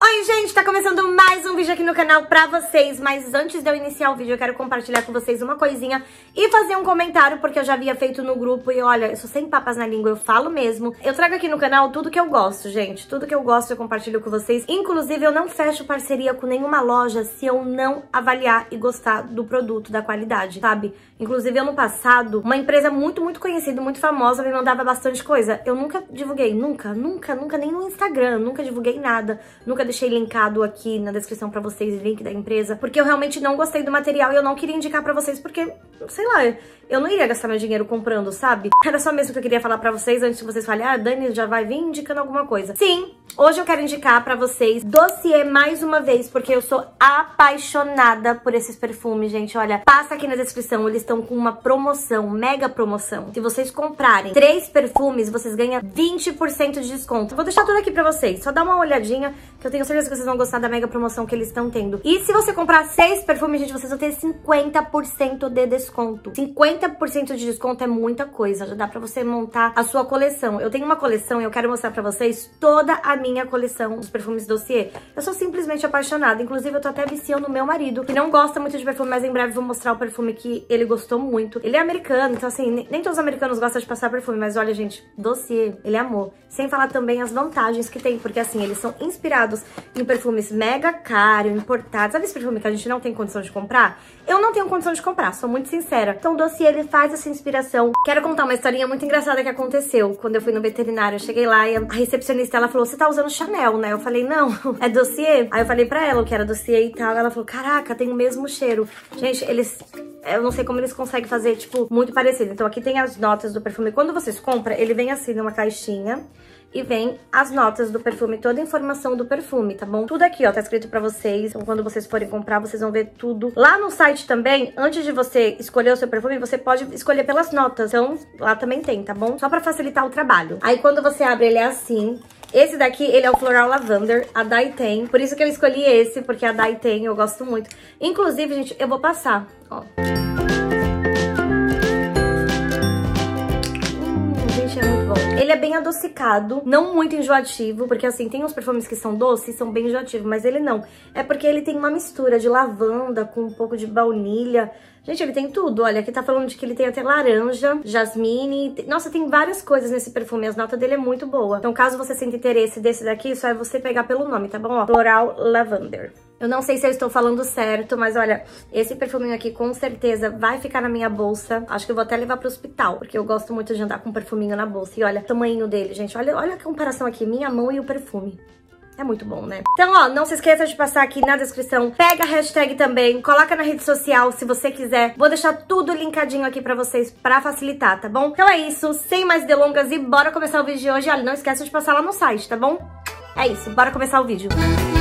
Oi gente, tá começando mais um vídeo aqui no canal pra vocês, mas antes de eu iniciar o vídeo eu quero compartilhar com vocês uma coisinha e fazer um comentário, porque eu já havia feito no grupo e olha, eu sou sem papas na língua, eu falo mesmo. Eu trago aqui no canal tudo que eu gosto, gente, tudo que eu gosto eu compartilho com vocês, inclusive eu não fecho parceria com nenhuma loja se eu não avaliar e gostar do produto, da qualidade, sabe? Inclusive ano passado, uma empresa muito conhecida, muito famosa me mandava bastante coisa, eu nunca divulguei, nunca, nem no Instagram, nunca divulguei nada, nunca deixei linkado aqui na descrição pra vocês o link da empresa, porque eu realmente não gostei do material e eu não queria indicar pra vocês, porque, sei lá, eu não iria gastar meu dinheiro comprando, sabe? Era só mesmo que eu queria falar pra vocês, antes de vocês falarem, ah, Dani já vai vir indicando alguma coisa. Sim, hoje eu quero indicar pra vocês Dossier mais uma vez, porque eu sou apaixonada por esses perfumes, gente, olha, passa aqui na descrição, eles estão com uma promoção, mega promoção. Se vocês comprarem 3 perfumes, vocês ganham 20% de desconto. Vou deixar tudo aqui pra vocês, só dá uma olhadinha, que eu tenho certeza que vocês vão gostar da mega promoção que eles estão tendo. E se você comprar 6 perfumes, gente, vocês vão ter 50% de desconto. 50% de desconto é muita coisa, já dá pra você montar a sua coleção. Eu tenho uma coleção e eu quero mostrar pra vocês toda a minha coleção dos perfumes Dossier. Eu sou simplesmente apaixonada, inclusive eu tô até viciando o meu marido, que não gosta muito de perfume, mas em breve vou mostrar o perfume que ele gostou muito. Ele é americano, então assim, nem todos os americanos gostam de passar perfume, mas olha, gente, Dossier, ele amou. Sem falar também as vantagens que tem, porque assim, eles são inspirados em perfumes mega caros, importados. Sabe esse perfume que a gente não tem condição de comprar? Eu não tenho condição de comprar, sou muito sincera. Então o Dossier, ele faz essa inspiração. Quero contar uma historinha muito engraçada que aconteceu quando eu fui no veterinário. Eu cheguei lá e a recepcionista, ela falou, você tá usando Chanel, né? Eu falei, não, é Dossier. Aí eu falei pra ela o que era Dossier e tal. Ela falou, caraca, tem o mesmo cheiro. Gente, eles... eu não sei como eles conseguem fazer, tipo, muito parecido. Então aqui tem as notas do perfume. Quando vocês compram, ele vem assim numa caixinha e vem as notas do perfume, toda a informação do perfume, tá bom? Tudo aqui, ó, tá escrito pra vocês. Então quando vocês forem comprar, vocês vão ver tudo. Lá no site também, antes de você escolher o seu perfume, você pode escolher pelas notas. Então lá também tem, tá bom? Só pra facilitar o trabalho. Aí quando você abre, ele é assim. Esse daqui, ele é o Floral Lavender, a Dai tem. Por isso que eu escolhi esse, porque a Dai tem, eu gosto muito. Inclusive, gente, eu vou passar, ó. Gente, é muito bom. Ele é bem adocicado, não muito enjoativo, porque assim, tem uns perfumes que são doces e são bem enjoativos, mas ele não. É porque ele tem uma mistura de lavanda com um pouco de baunilha. Gente, ele tem tudo, olha, aqui tá falando de que ele tem até laranja, jasmine, nossa, tem várias coisas nesse perfume, as notas dele é muito boa. Então, caso você sinta interesse desse daqui, só é você pegar pelo nome, tá bom? Ó, Floral Lavender. Eu não sei se eu estou falando certo, mas olha, esse perfuminho aqui com certeza vai ficar na minha bolsa. Acho que eu vou até levar pro hospital, porque eu gosto muito de andar com um perfuminho na bolsa. E olha o tamanho dele, gente, olha a comparação aqui, minha mão e o perfume. É muito bom, né? Então, ó, não se esqueça de passar aqui na descrição. Pega a hashtag também, coloca na rede social se você quiser. Vou deixar tudo linkadinho aqui pra vocês, pra facilitar, tá bom? Então é isso, sem mais delongas e bora começar o vídeo de hoje. Olha, não esqueça de passar lá no site, tá bom? É isso, bora começar o vídeo.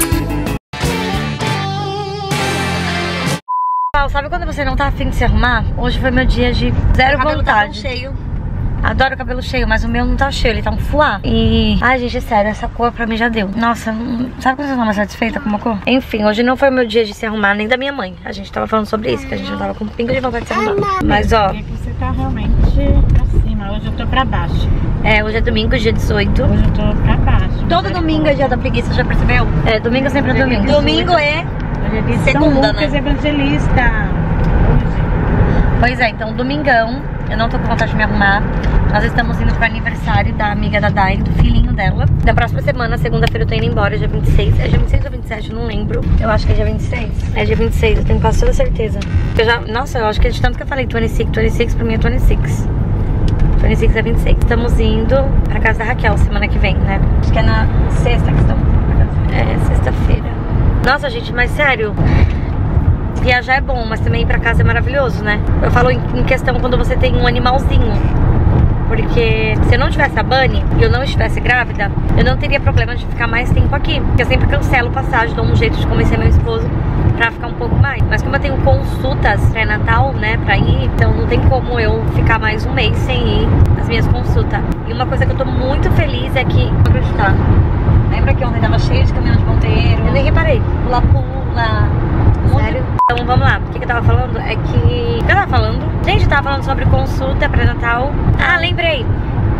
Sabe quando você não tá afim de se arrumar? Hoje foi meu dia de zero vontade. Tá tão cheio. Adoro o cabelo cheio, mas o meu não tá cheio, ele tá um fuá. E... ai, gente, sério, essa cor pra mim já deu. Nossa, sabe quando você tá mais satisfeita com uma cor? Enfim, hoje não foi o meu dia de se arrumar, nem da minha mãe. A gente tava falando sobre isso, que a gente já tava com um pingo de vontade de se arrumar. Mas, ó... você tá realmente pra cima, hoje eu tô pra baixo. É, hoje é domingo, dia 18. Hoje eu tô pra baixo. Todo domingo é dia da preguiça, já percebeu? É, domingo sempre é domingo. Domingo é... hoje é dia de segunda, São Lucas, né? Evangelista. Pois é, então domingão, eu não tô com vontade de me arrumar. Nós estamos indo pro aniversário da amiga da Dai, do filhinho dela. Da próxima semana, segunda-feira, eu tô indo embora, dia 26. É dia 26 ou 27, eu não lembro. Eu acho que é dia 26. É dia 26, eu tenho quase toda certeza. Nossa, eu acho que de tanto que eu falei 26 pra mim é 26. 26 é 26. Estamos indo pra casa da Raquel semana que vem, né? Acho que é na sexta que estamos indo pra casa. É, sexta-feira. Nossa, gente, mas sério... viajar é bom, mas também ir pra casa é maravilhoso, né? Eu falo em questão quando você tem um animalzinho. Porque se eu não tivesse a Bunny e eu não estivesse grávida, eu não teria problema de ficar mais tempo aqui. Porque eu sempre cancelo passagem, dou um jeito de convencer meu esposo pra ficar um pouco mais. Mas como eu tenho consultas pré-natal, né, pra ir, então não tem como eu ficar mais um mês sem ir nas minhas consultas. E uma coisa que eu tô muito feliz é que... não acreditar. Lembra que ontem tava cheio de caminhão de ponteiro? Eu nem reparei. Pula-pula. Sério? Então vamos lá, o que eu tava falando é que... o que eu tava falando? Gente, eu tava falando sobre consulta pré-natal. Ah, lembrei!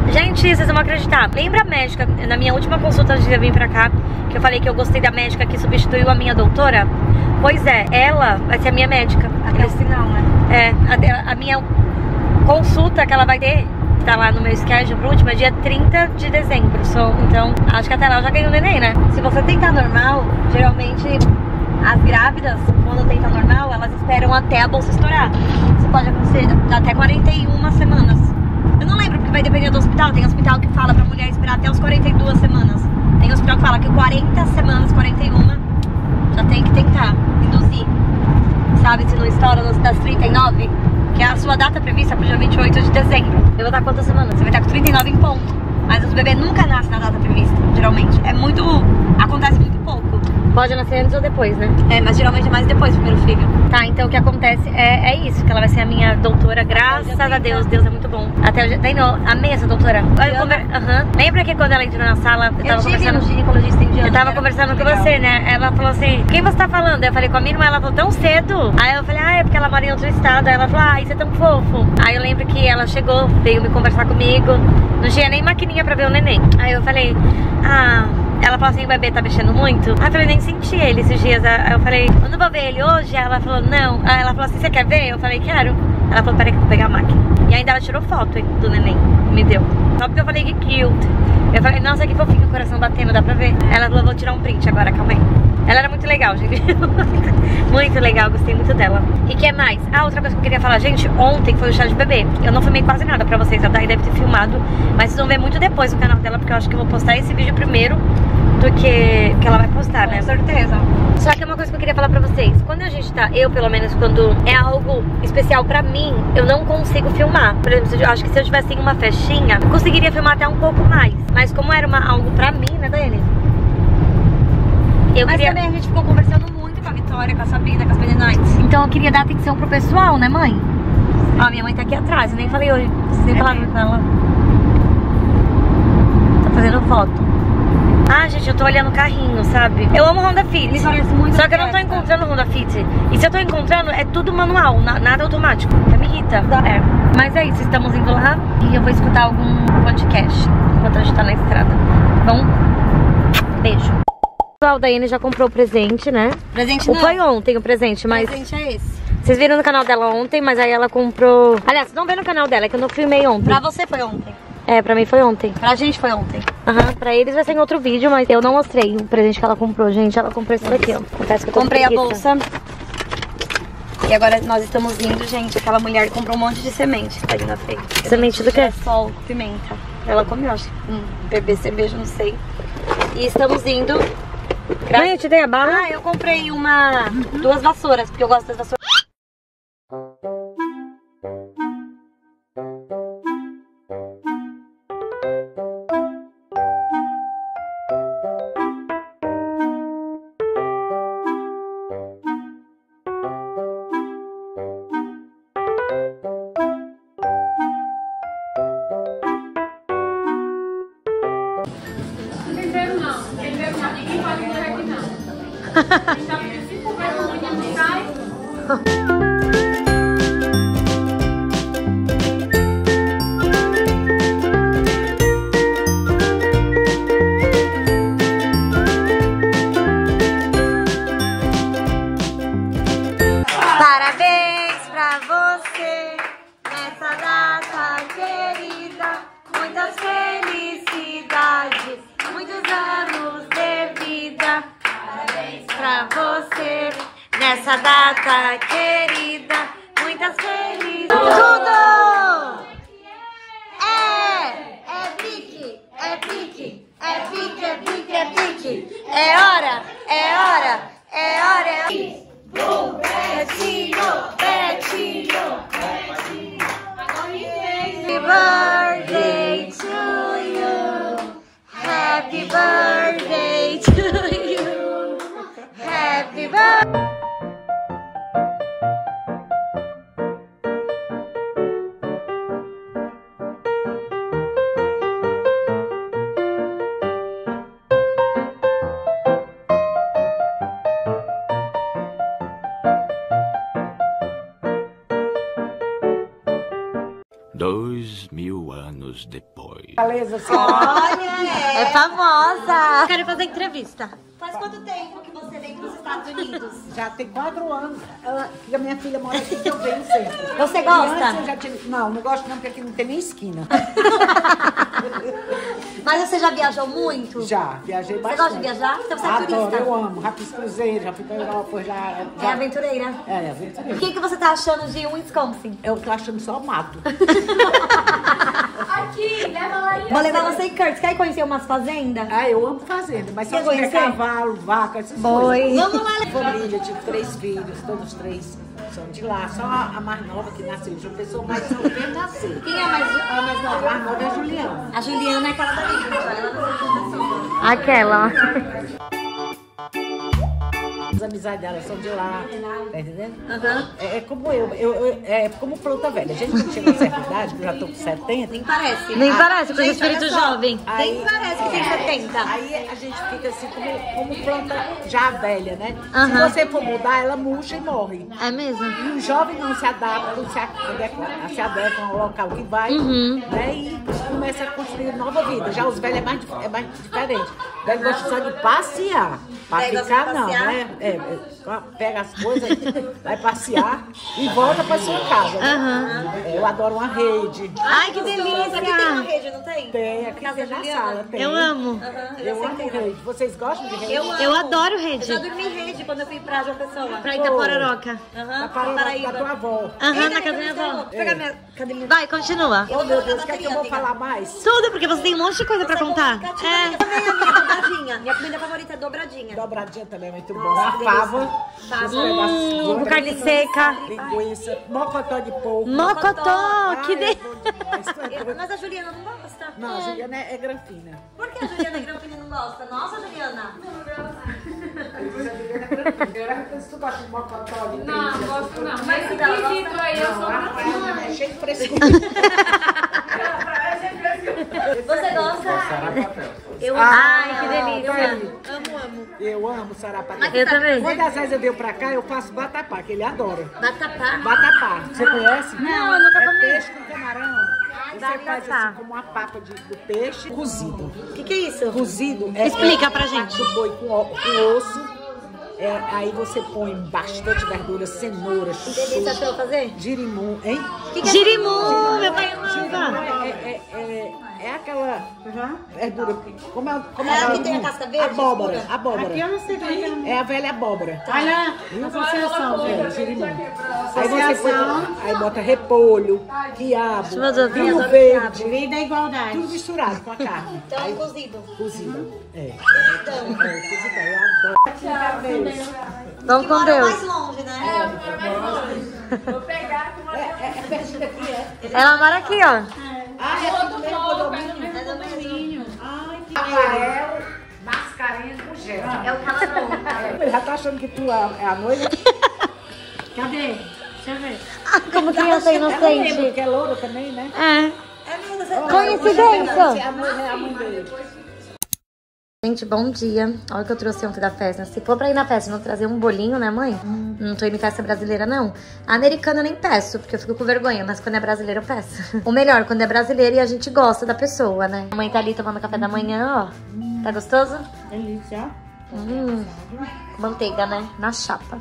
Gente, vocês não vão acreditar. Lembra a médica, na minha última consulta antes de eu vir pra cá, que eu falei que eu gostei da médica que substituiu a minha doutora? Pois é, ela vai ser a minha médica. Até o final, né? É, a minha consulta que ela vai ter, tá lá no meu schedule pro último, é dia 30 de dezembro. Então, acho que até lá eu já ganhei o neném, né? Se você tentar normal, geralmente as grávidas, quando tentam normal, elas esperam até a bolsa estourar. Isso pode acontecer até 41 semanas. Eu não lembro, porque vai depender do hospital. Tem hospital que fala pra mulher esperar até os 42 semanas. Tem hospital que fala que 40 semanas, 41, já tem que tentar induzir. Sabe, se não estoura das 39, que é a sua data prevista pro dia 28 de dezembro. Eu vou estar quantas semanas? Você vai estar com 39 em ponto. Mas os bebês nunca nascem na data prevista, geralmente. É muito... acontece muito pouco. Pode nascer antes ou depois, né? É, mas geralmente é mais depois do primeiro filho. Tá, então o que acontece é isso, que ela vai ser a minha doutora, graças a Deus. Deus é muito bom. Até hoje, amei essa doutora. Lembra que quando ela entrou na sala, eu tava conversando... ginecologista indiano. Eu tava conversando com você, né? Ela falou assim, quem você tá falando? Eu falei com a minha irmã, ela falou, tão cedo? Aí eu falei, é porque ela mora em outro estado. Aí ela falou, isso é tão fofo. Aí eu lembro que ela chegou, veio me conversar comigo. Não tinha nem maquininha pra ver o neném. Aí eu falei, ela falou assim, o bebê tá mexendo muito? Aí eu falei, nem senti ele esses dias. Aí eu falei, eu não vou ver ele hoje? Aí ela falou, não. Aí ela falou assim, você quer ver? Eu falei, quero. Ela falou, peraí que eu vou pegar a máquina. E ainda ela tirou foto do neném, me deu. Só porque eu falei que cute. Eu falei, nossa, que fofinho, o coração batendo, dá pra ver? Ela falou, vou tirar um print agora, calma aí. Ela era muito legal, gente. Muito legal, gostei muito dela. E que mais? Outra coisa que eu queria falar, gente, ontem foi o chá de bebê. Eu não filmei quase nada pra vocês, a Dai deve ter filmado, mas vocês vão ver muito depois no canal dela, porque eu acho que eu vou postar esse vídeo primeiro do que ela vai postar, né? Com certeza. Só que é uma coisa que eu queria falar pra vocês. Quando a gente tá, eu pelo menos, quando é algo especial pra mim, eu não consigo filmar. Por exemplo, eu acho que se eu tivesse em uma festinha, eu conseguiria filmar até um pouco mais. Mas como era algo pra mim, né, Daiane? Mas também a gente ficou conversando muito com a Vitória, com a Sabrina, com as meninas. Então eu queria dar atenção pro pessoal, né, mãe? Minha mãe tá aqui atrás, eu nem falei hoje. Vocês nem falaram com ela. Tá fazendo foto. Gente, eu tô olhando o carrinho, sabe? Eu amo Honda Fit. Ele parece muito. Só que eu não tô encontrando Honda Fit. E se eu tô encontrando, é tudo manual, nada automático. Que me irrita. Mas é isso, estamos indo lá e eu vou escutar algum podcast enquanto a gente tá na estrada. Bom, beijo. A Daiane já comprou o presente, né? Presente não. Foi ontem o presente, mas... O presente é esse. Vocês viram no canal dela ontem, mas aí ela comprou... Aliás, vocês não vê no canal dela, é que eu não filmei ontem. Pra você foi ontem. Pra mim foi ontem. Pra gente foi ontem. Pra eles vai ser em outro vídeo, mas eu não mostrei o presente que ela comprou, gente. Ela comprou isso daqui, ó. Confesso que eu tô comprei a bolsa. E agora nós estamos indo, gente. Aquela mulher comprou um monte de semente que tá ali na frente. Semente do quê? Sol, pimenta. Ela comeu, acho que bebê cerveja, não sei. E estamos indo... Mãe, eu te dei a bala? Eu comprei duas vassouras, porque eu gosto das vassouras. Ninguém pode morrer aqui não. Já se conversa muito, a gente sai. Parabéns pra você nessa data querida. Muitas felicidades, muitos anos de vida. Parabéns pra você nessa data querida. Muitas felicidades. Tudo! É pique, é pique, é pique, é pique, é pique. É hora, é hora, é hora, é hora. Betinho, Betinho, Betinho. Happy birthday to you. Happy birthday to you. Happy birthday. Dois mil anos depois. Beleza, Olha, é famosa. Quero fazer entrevista. Faz quanto tempo que você vem para os Estados Unidos? Já tem 4 anos. A minha filha mora aqui, que eu venho sempre. Você gosta? Antes eu já tive... Não gosto não, porque aqui não tem nem esquina. Mas você já viajou muito? Já, viajei bastante. Você gosta de viajar? Então você é Adoro, turista? eu amo. Já fiz cruzeiro, já fui pra Europa, já... É aventureira? É, aventureira. O que você tá achando de Wisconsin? Eu tô achando só mato. Aqui, leva lá aí. Vou levar você e Curtis. Quer conhecer umas fazendas? Ah, eu amo fazenda, mas só Quer se tiver conhecer? cavalo, vaca, essas Boi. coisas. Vamos lá. Família, tive 3 filhos, todos 3 são de lá. Só a mais nova que nasceu, João Pessoa, mas são bem nascer. Quem é a mais nova? A mais nova é a Juliana. A Juliana é aquela da Ela nasceu em Pessoa. Aquela. As amizades dela são de lá, tá entendendo? Aham. É como é como planta velha. A gente quando chega a certa idade, que eu já tô com 70. Nem parece. Nem parece, com esse Gente, olha espírito só. jovem. Nem parece que tem 70. Aí a gente fica assim como planta já velha, né? Aham. Se você for mudar, ela murcha e morre. É mesmo? E o jovem não se adapta, não se adequa ao local que vai, né? E começa a construir nova vida. Já os velhos é mais diferente. O velho gosta só de passear. Pra Velho gosta ficar, de não, passear? né? Pega as coisas, vai passear e volta pra sua casa. Né? Eu adoro uma rede. Ai, que Aqui tem uma delícia! rede, não tem? Tem, aqui Casa tem na Juliana? sala. Tem. Eu amo. Eu amo rede. Vocês gostam de rede? Eu amo. Eu adoro Eu rede. já dormi em rede quando eu fui pra João Pessoa. Pra Itapororoca. Da Paraíba. Da tua avó. Aham, na casa da minha avó. Vou pegar minha cadeirinha. Vai, continua. Oh, meu Deus, quer que eu vou falar mais? Tudo, porque você tem um monte de coisa pra contar. É. Também a minha dobradinha. Minha comida favorita é dobradinha. Dobradinha também é muito bom. A fava. Com carne seca. Linguiça. Mocotó de porco. Mocotó, que Ai, delícia. é bom demais. Tu é doido. Mas a Juliana não gosta. Não, a Juliana é granfina. Por que a Juliana Granfina não gosta? Nossa, Juliana. Tu gosta de mocotó de Não, gosto não. Mas Mas ela esquisito aí, eu sou Rafael é cheio de frescura. Você gosta? Eu Ai, que delícia. amo. Eu amo sarapatel. Mas Eu também. Quando às vezes eu venho pra cá, eu faço vatapá, que ele adora. Batapá. Vatapá, você conhece? Não, eu nunca comi. É peixe com camarão. Você faz vatapá. assim como uma papa do peixe cozido. O que é isso? Cozido é Explica pra a gente. parte do boi com osso. Aí você põe bastante verdura, cenoura, Delícia, chuchu, pra eu fazer? girimum, hein? Girimum, meu pai Girimum amava. é aquela verdura. Como é Ela que tem a casca verde, Abóbora, escura? abóbora. Eu não sei como é que É a velha abóbora. Olha, associação. Girimum. Aí você põe, aí bota repolho, quiabo, Meu Deus, vinho adoro verde, Lei da igualdade. tudo misturado com a carne. Então é cozido. Cozido. Então. Cozido, eu adoro. Vamos Que com mora Deus. mais longe, né? Vou pegar com uma... É pertinho daqui, é? Ela mora aqui, ó. Ah, é aqui mesmo, condomínio. É do mesmo. Ai, que Rafael Mascarenhas com gel. É o Calabão. Ele já tá achando que tu é a noiva? Cadê? Deixa eu ver. Como criança inocente. Porque é loura também, né? É. É mesmo, você... Coincidência. A noiva é a mãe dele. Gente, bom dia. Olha o que eu trouxe ontem da festa. Se for pra ir na festa e não trazer um bolinho, né, mãe? Não tô indo em festa brasileira, não. A americana eu nem peço, porque eu fico com vergonha. Mas quando é brasileira, eu peço. Ou melhor, quando é brasileira e a gente gosta da pessoa, né? A mãe tá ali tomando café da manhã, ó. Tá gostoso? Delícia. Manteiga, né? Na chapa.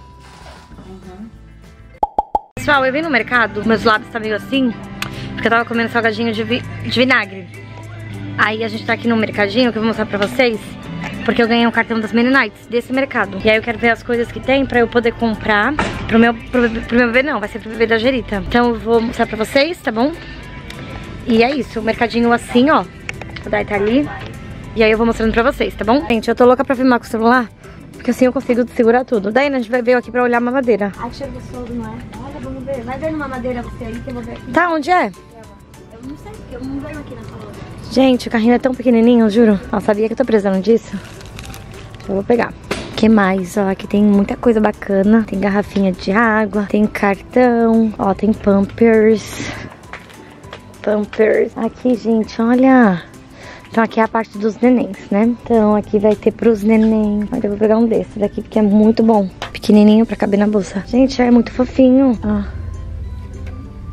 Pessoal, eu vim no mercado. Meus lábios tá meio assim, porque eu tava comendo salgadinho de vinagre. Aí a gente tá aqui no mercadinho, que eu vou mostrar pra vocês, porque eu ganhei um cartão das Mennonites desse mercado. E aí eu quero ver as coisas que tem pra eu poder comprar pro meu bebê não, vai ser pro bebê da Gerita. Então eu vou mostrar pra vocês, tá bom? E é isso, o mercadinho assim, ó. O Dai tá ali. E aí eu vou mostrando pra vocês, tá bom? Gente, eu tô louca pra filmar com o celular, porque assim eu consigo segurar tudo. Daí a gente vai ver aqui pra olhar a mamadeira. Ai, que cheiro gostoso, não é? Olha, vamos ver. Vai ver numa madeira você aí que eu vou ver aqui. Tá, onde é? Eu não sei, porque eu não venho aqui nessa loja. Gente, o carrinho é tão pequenininho, juro. Não sabia que eu tô precisando disso. Eu vou pegar. O que mais? Ó, aqui tem muita coisa bacana. Tem garrafinha de água, tem cartão, ó, tem Pampers. Pampers. Aqui, gente, olha. Então aqui é a parte dos nenéns, né? Então aqui vai ter pros neném. Olha, eu vou pegar um desse daqui, porque é muito bom. Pequenininho pra caber na bolsa. Gente, é muito fofinho. Ó.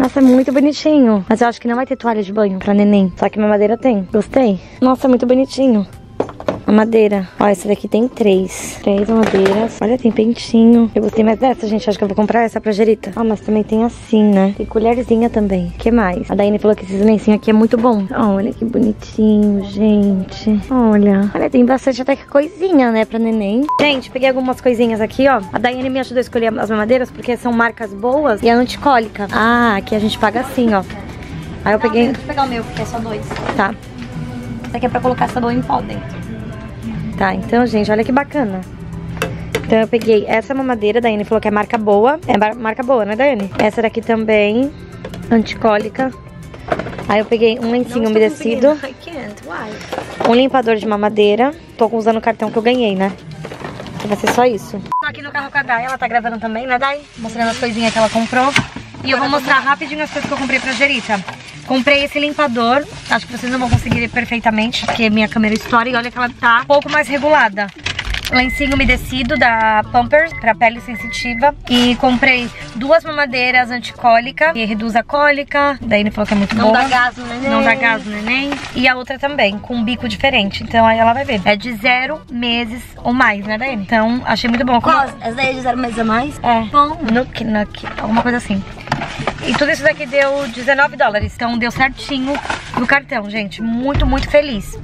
Nossa, é muito bonitinho. Mas eu acho que não vai ter toalha de banho pra neném. Só que mamadeira tem. Gostei. Nossa, é muito bonitinho. Mamadeira. Ó, essa daqui tem 3 mamadeiras. Olha, tem pentinho. Eu gostei mais dessa, gente. Acho que eu vou comprar essa pra Jerita. Ó, mas também tem assim, né? Tem colherzinha também. O que mais? A Daiane falou que esses lencinhos aqui é muito bom. Olha que bonitinho, gente. Olha. Olha, tem bastante até que coisinha, né, pra neném. Gente, peguei algumas coisinhas aqui, ó. A Daiane me ajudou a escolher as mamadeiras porque são marcas boas e é anticólica. Ah, aqui a gente paga assim, ó. Aí eu peguei... Vou pegar o meu, porque é só 2. Tá. Isso aqui é pra colocar sabão em pó dentro. Tá, então, gente, olha que bacana. Então eu peguei essa mamadeira, a Daiane falou que é marca boa. É marca boa, né, Daiane? Essa daqui também, anticólica. Aí eu peguei um lencinho umedecido. I can't, why? Um limpador de mamadeira. Tô usando o cartão que eu ganhei, né? Então vai ser só isso. Tô aqui no carro com a Dai, ela tá gravando também, né, Dai? Mostrando as coisinhas que ela comprou. E eu vou mostrar rapidinho as coisas que eu comprei pra Jerita. Comprei esse limpador, acho que vocês não vão conseguir ver perfeitamente, porque minha câmera estoura e olha que ela tá um pouco mais regulada. Lencinho umedecido da Pampers, pra pele sensitiva. E comprei 2 mamadeiras anticólica, que reduz a cólica. Daí ele falou que é muito boa. Não dá gás no neném. Não dá gás no neném. E a outra também, com um bico diferente. Então aí ela vai ver. É de 0 meses ou mais, né, Daiane? Então achei muito bom. Qual? Essa daí é de 0 meses a mais? É. Bom. Nuke, alguma coisa assim. E tudo isso daqui deu $19. Então deu certinho no cartão, gente. Muito, muito feliz.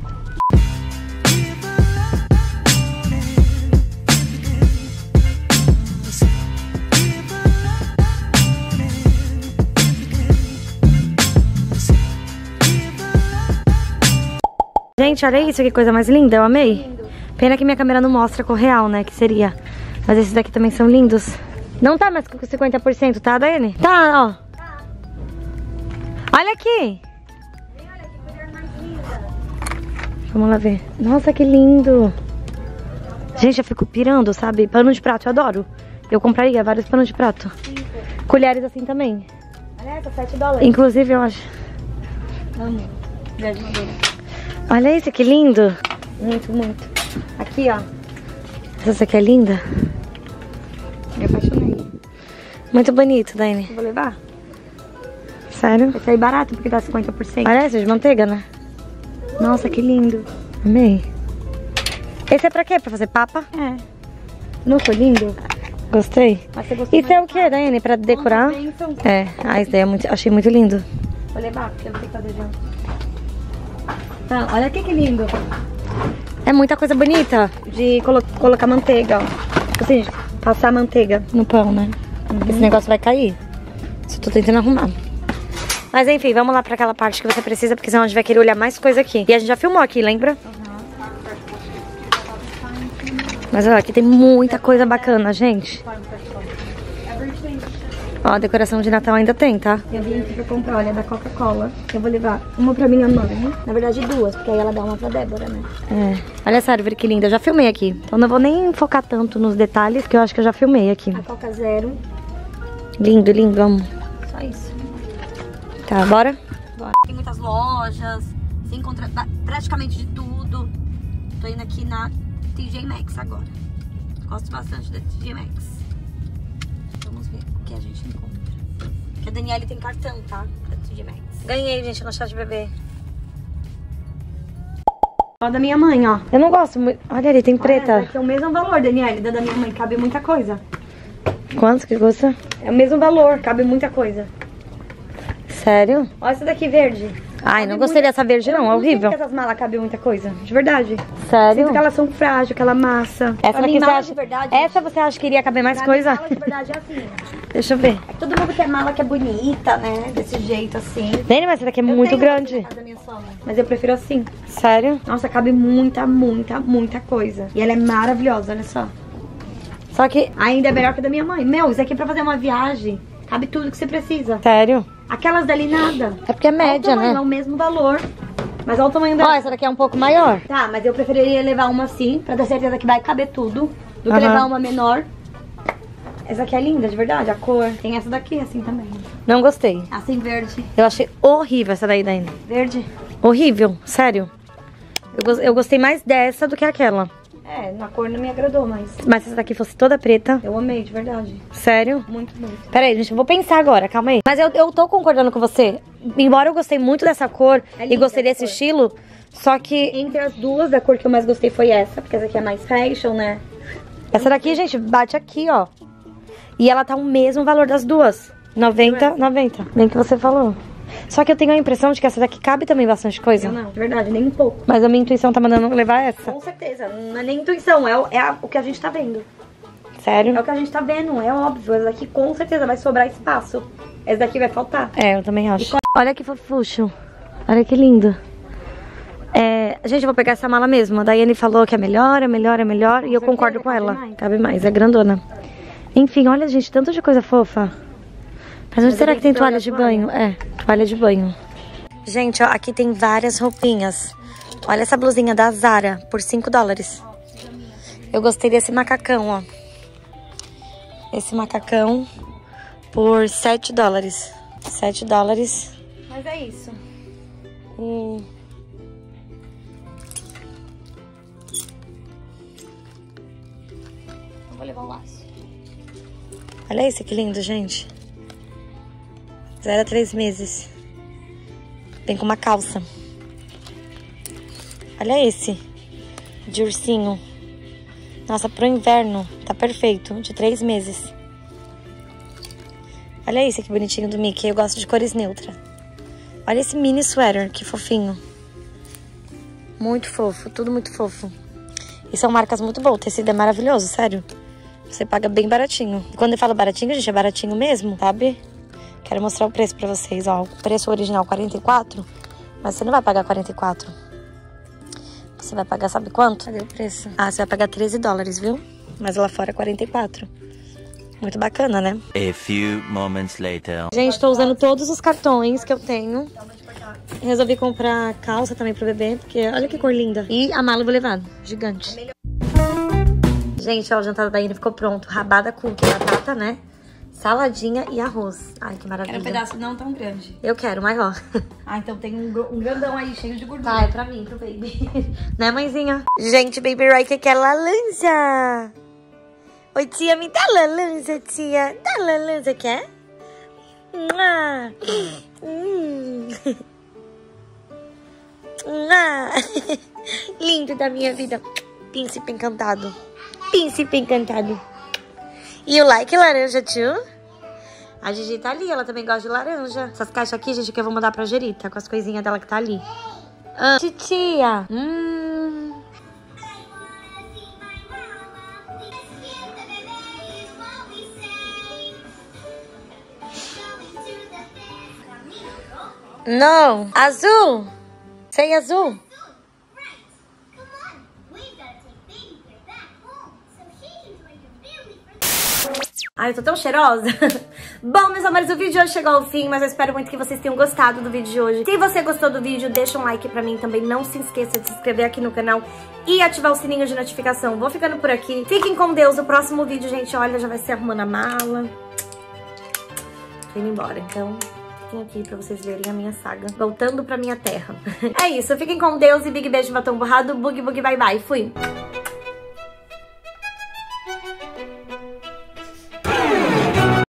Gente, olha isso, que coisa mais linda, eu amei. Lindo. Pena que minha câmera não mostra com real, né, que seria. Mas esses daqui também são lindos. Não tá mais com 50%, tá, Daiane? Tá, ó. Olha aqui. Vamos lá ver. Nossa, que lindo. Gente, eu fico pirando, sabe? Pano de prato, eu adoro. Eu compraria vários panos de prato. Colheres assim também. Olha essa, $7. Inclusive, eu acho. Amo. Verde madeira. Olha isso, que lindo. Muito, muito. Aqui, ó. Essa aqui é linda. Me apaixonei. Muito bonito, Daiane. Vou levar? Sério? Vai sair barato porque dá 50%. Olha essa de manteiga, né? Nossa, que lindo. Amei. Esse é pra quê? Pra fazer papa? É. Não foi lindo? Gostei. Mas você gostou? Isso é o que, Daiane? Pra decorar? É. Ah, isso daí achei muito lindo. Vou levar, porque eu vou ter que fazer janta. Tá, olha aqui que lindo. É muita coisa bonita De colocar manteiga, ó. Assim, passar manteiga. no pão, né? Esse negócio vai cair. Só tô tentando arrumar. Mas enfim, vamos lá pra aquela parte que você precisa, porque senão a gente vai querer olhar mais coisa aqui. E a gente já filmou aqui, lembra? Mas olha, aqui tem muita coisa bacana, gente. Ó, a decoração de Natal ainda tem, tá? Eu vim aqui pra comprar, olha, da Coca-Cola. Eu vou levar uma pra minha mãe. Na verdade, 2, porque aí ela dá uma pra Débora, né? É. Olha essa árvore que linda, eu já filmei aqui. Então não vou nem focar tanto nos detalhes, que eu acho que eu já filmei aqui. A Coca Zero. Lindo, lindo, amo. Só isso. Tá, bora? Bora. Tem muitas lojas, você encontra praticamente de tudo. Tô indo aqui na TJ Maxx agora. Gosto bastante da TJ Maxx. Vamos ver o que a gente encontra. Porque a Daniele tem cartão, tá? Da TJ Maxx. Ganhei, gente, no chá de bebê. Ó, da minha mãe, ó. Eu não gosto muito. Olha ali, tem preta. Olha, aqui é o mesmo valor, Daniele, da minha mãe. Cabe muita coisa. Quanto que custa? É o mesmo valor, cabe muita coisa. Sério? Olha essa daqui verde. Ai, não gostei dessa verde não, é horrível. Não sei que essas malas cabem muita coisa, de verdade. Sério? Sinto que elas são frágeis, aquela massa. Essa Pra daqui mim, você mala acha... de verdade. Essa você acha que iria caber mais Pra coisa? mim, mala de verdade é assim. Deixa eu ver. Todo mundo quer mala que é bonita, né? Desse jeito, assim. Dani, mas essa daqui é Eu muito tenho grande. uma na casa da minha sogra, mas eu prefiro assim. Sério? Nossa, cabe muita, muita, muita coisa. E ela é maravilhosa, olha só. Só que... Ainda é melhor que a da minha mãe. Meu, isso aqui é pra fazer uma viagem. Cabe tudo que você precisa. Sério? Aquelas dali nada. É porque é média, Olha o tamanho, né? é o mesmo valor. Mas olha o tamanho Ó, dela. essa daqui é um pouco maior. Tá, mas eu preferiria levar uma assim, pra ter certeza que vai caber tudo, do que Aham. levar uma menor. Essa aqui é linda, de verdade, a cor. Tem essa daqui, assim, também. Não gostei. Assim, verde. Eu achei horrível essa daí, Dani. Verde. Horrível, sério. Eu gostei mais dessa do que aquela. É, na cor não me agradou mais. Mas se essa daqui fosse toda preta... Eu amei, de verdade. Sério? Muito, muito. Pera aí, gente, eu vou pensar agora, calma aí. Mas eu tô concordando com você. Embora eu gostei muito dessa cor e gostei desse estilo, só que... Entre as duas, a cor que eu mais gostei foi essa, porque essa aqui é mais fashion, né? Essa daqui, gente, bate aqui, ó. E ela tá o mesmo valor das duas. 90, 90. Bem que você falou. Só que eu tenho a impressão de que essa daqui cabe também bastante coisa. Eu não, de verdade, nem um pouco. Mas a minha intuição tá mandando levar essa. Com certeza, não é nem intuição, o que a gente tá vendo. Sério? É o que a gente tá vendo, é óbvio. Essa daqui com certeza vai sobrar espaço. Essa daqui vai faltar. É, eu também acho. Olha que fofucho. Olha que lindo. Gente, eu vou pegar essa mala mesmo. A Daiane falou que é melhor, é melhor, é melhor. E eu concordo com ela. Cabe mais, é grandona. Enfim, olha, gente, tanto de coisa fofa. Mas onde será que tem toalha de banho? É, toalha de banho. Gente, ó, aqui tem várias roupinhas. Olha essa blusinha da Zara, por 5 dólares. Eu gostei desse macacão, ó. Esse macacão por 7 dólares. 7 dólares. Mas é isso. Eu vou levar um laço. Olha esse que lindo, gente. 0 a 3 meses. Vem com uma calça. Olha esse. De ursinho. Nossa, pro inverno. Tá perfeito. De 3 meses. Olha esse que bonitinho do Mickey. Eu gosto de cores neutras. Olha esse mini sweater. Que fofinho. Muito fofo. Tudo muito fofo. E são marcas muito boas. O tecido é maravilhoso, sério. Você paga bem baratinho. E quando eu falo baratinho, gente, é baratinho mesmo, sabe? Quero mostrar o preço pra vocês, ó. O preço original 44, mas você não vai pagar 44. Você vai pagar, sabe quanto? Cadê o preço? Ah, você vai pagar 13 dólares, viu? Mas lá fora é 44. Muito bacana, né? A few moments later. Gente, tô usando todos os cartões que eu tenho. Resolvi comprar calça também pro bebê, porque olha que cor linda. E a mala eu vou levar, gigante. Gente, ó, o jantar da Daiane ficou pronto. Rabada com batata, né? Saladinha e arroz. Ai, que maravilha. Quero um pedaço não tão grande. Eu quero, maior. Ah, então tem um grandão aí, cheio de gordura. Tá, é pra mim, pro baby. Né, mãezinha? Gente, Baby Riker quer laranja. Oi, tia, me dá laranja, tia. Dá laranja, quer? Lindo da minha vida. Príncipe encantado. Príncipe encantado. E o like laranja, tio? A Gigi tá ali, ela também gosta de laranja. Essas caixas aqui, gente, que eu vou mandar pra Gerita, com as coisinhas dela que tá ali. Titia. Não. Azul. Sem azul. Ai, eu tô tão cheirosa. Bom, meus amores, o vídeo de hoje chegou ao fim, mas eu espero muito que vocês tenham gostado do vídeo de hoje. Se você gostou do vídeo, deixa um like pra mim também. Não se esqueça de se inscrever aqui no canal e ativar o sininho de notificação. Vou ficando por aqui. Fiquem com Deus. O próximo vídeo, gente, olha, já vai ser arrumando a mala. Tô indo embora, então fiquem aqui pra vocês verem a minha saga. Voltando pra minha terra. É isso, fiquem com Deus e big beijo, batom borrado. Bug, bug, bye, bye. Fui!